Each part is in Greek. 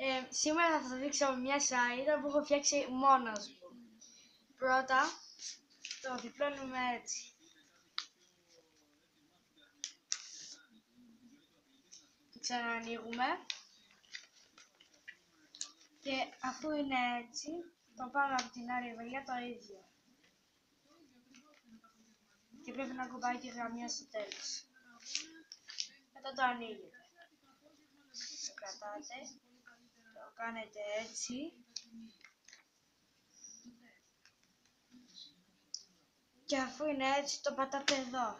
Σήμερα θα σας δείξω μια σαΐτα που έχω φτιάξει μόνος μου. Πρώτα το διπλώνουμε έτσι. Το ξαναανοίγουμε και αφού είναι έτσι το πάμε από την άλλη μεριά το ίδιο. Και πρέπει να κουμπάει τη γραμμή στο τέλος. Μετά το ανοίγετε. Το κρατάτε, το κάνετε έτσι και αφού είναι έτσι το πατάτε εδώ.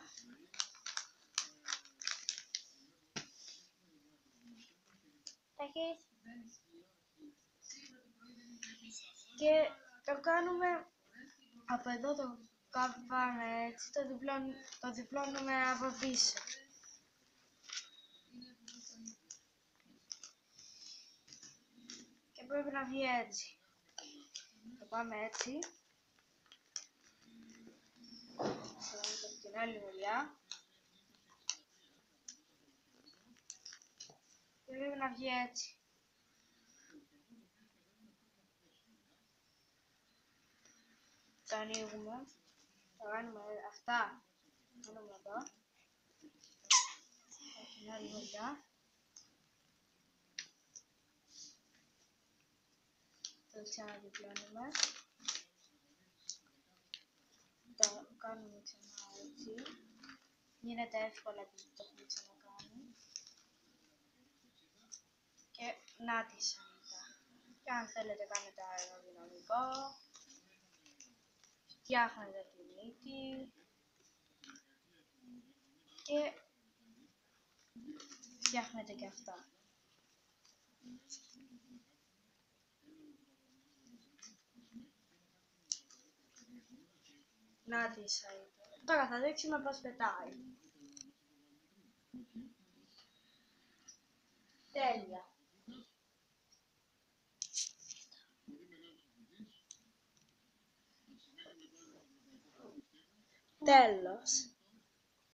Και το κάνουμε από εδώ, το πάμε έτσι, το διπλώνουμε από πίσω. Και πρέπει να βγει έτσι. Το πάμε έτσι. Από την άλλη μεριά. Και πρέπει να βγει έτσι. Το ανοίγουμε. Το κάνουμε αυτά. Το κάνουμε εδώ. Από την άλλη μεριά. Το ξαναδιπλώνουμε. Το κάνουμε ξανά έτσι. Γίνεται εύκολα επειδή το έχουμε ξανακάνει. Και να τη σαΐτα. Και αν θέλετε κάνετε αεροδυναμικό. Φτιάχνετε τη μύτη. Και φτιάχνετε και αυτά. Να τη σαΐτα. Τώρα θα δείξουμε πώς πετάει. Τέλεια. Τέλος.